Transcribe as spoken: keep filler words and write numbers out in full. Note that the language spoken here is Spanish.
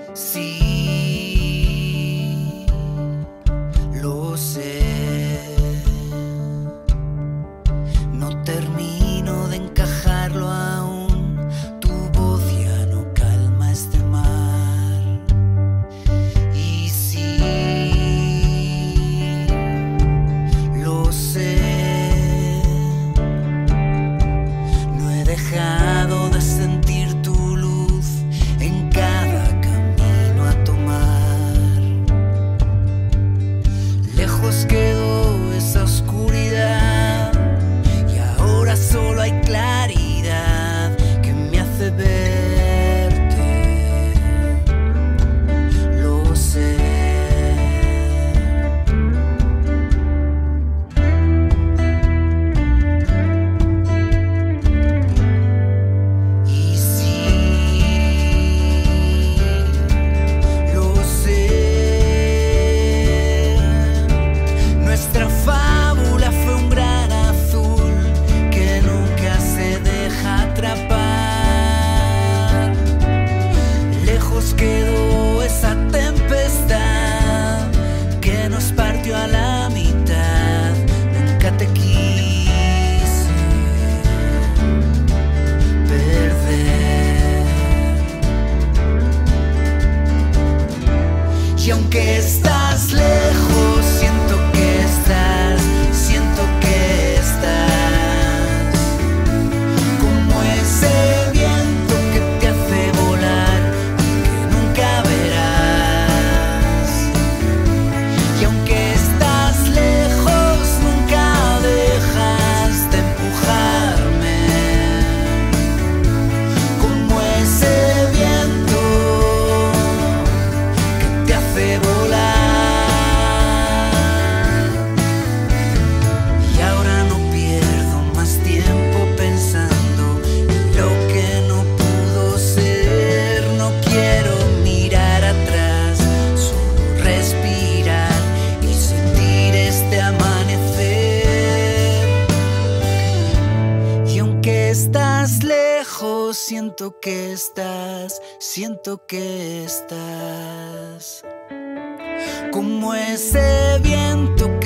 Sí, lo sé. No termino de encajarlo aún. Tu voz ya no calma este mar. Y sí, lo sé. No he dejado de sentir tu luz en cada camino a tomar. Lejos quedó esa oscuridad y ahora solo hay claridad que me hace verte. Lo sé. Y sí, lo sé. Nuestra fábula fue un gran azul que nunca se deja atrapar. Lejos quedó esa tempestad que nos partió a la mitad. Nunca te quise perder. Y aunque estás lejos, siento que estás, siento que estás como ese viento que te hace volar y que nunca verás. Y aunque estás lejos, nunca dejas de empujarme como ese viento que te hace volar. Y ahora no pierdo más tiempo pensando en lo que no pudo ser. No quiero mirar atrás, solo respirar y sentir este amanecer. Y aunque estás lejos, siento que estás, siento que estás como ese viento